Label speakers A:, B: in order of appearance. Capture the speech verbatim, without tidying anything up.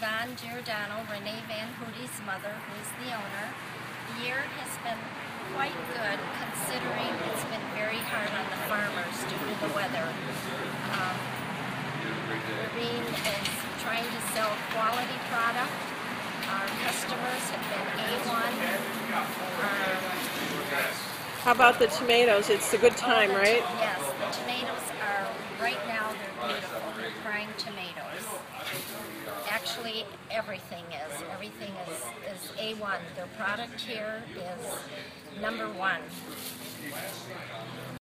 A: Yvonne Giordano, Renee Van Hoody's mother, who is the owner. The year has been quite good, considering it's been very hard on the farmers due to the weather. Um, Irene is trying to sell quality product. Our customers have been A one. Um,
B: How about the tomatoes? It's a good time,
A: the,
B: right?
A: Yes, the tomatoes are, right now they're beautiful. They're prime tomatoes. Actually, everything is. Everything is, is A one. Their product here is number one.